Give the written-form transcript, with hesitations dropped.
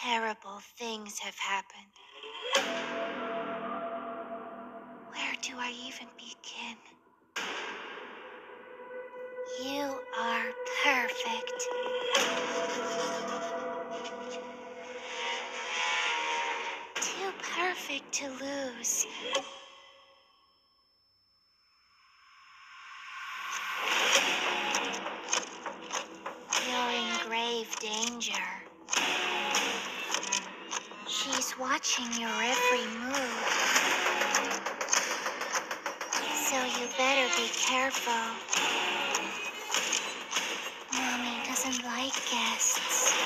terrible things have happened. Where do I even begin? You are perfect. Too perfect to lose. You're in grave danger. She's watching your every move. So you better be careful. Mommy doesn't like guests.